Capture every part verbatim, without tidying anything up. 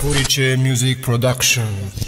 Purice Music Production.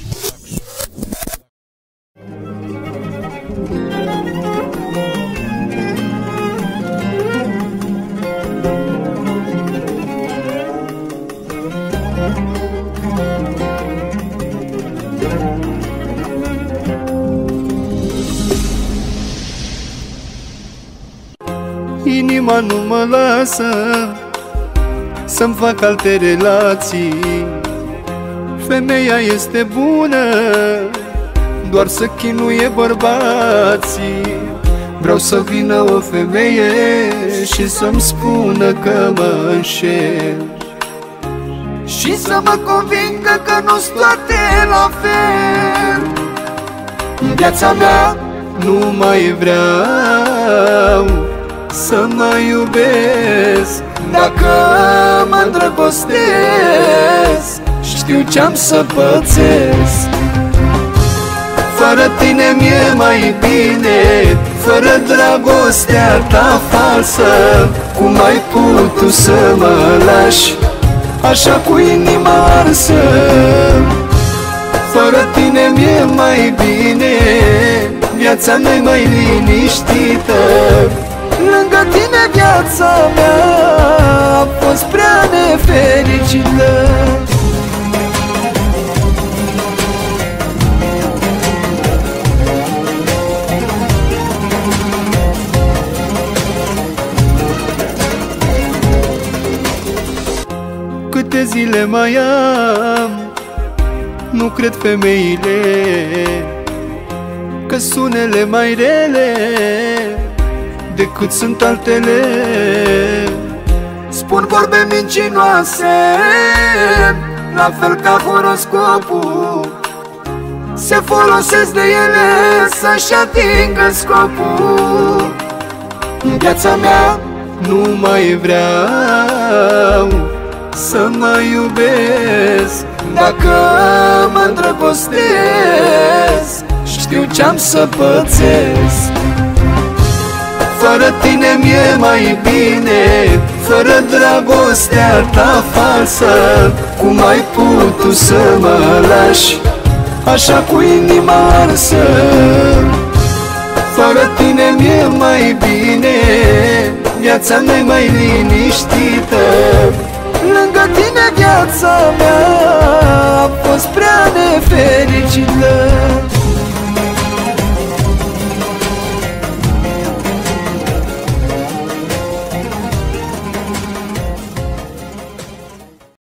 Inima nu mă lasă să-mi fac alte relații. Femeia este bună, doar să chinuie bărbații. Vreau să vină o femeie și să-mi spună că mă înșel, și să mă convingă că nu-s toate la fel. În viața mea nu mai vreau să mă iubesc. Dacă mă îndrăgostesc, știu ce-am să pățesc. Fără tine mi-e mai bine, fără dragostea ta falsă. Cum ai putut să mă lași așa cu inima arsă? Fără tine mi-e mai bine, viața mea-i mai liniștită. Lângă tine viața mea a fost prea nefericită. Câte zile mai am, nu cred femeile, că sunele mai rele decât sunt altele. Spun vorbe mincinoase, la fel ca horoscopul. Se folosesc de ele să-și atingă scopul. În viața mea nu mai vreau să mă iubesc. Dacă mă îndrăgostesc, știu ce-am să pățesc. Fără tine mi-e mai bine, fără dragostea ta falsă. Cum ai putut să mă lași așa cu inima arsă? Fără tine mi-e mai bine, viața mea-i mai liniștită. Lângă tine viața mea a fost prea nefericită.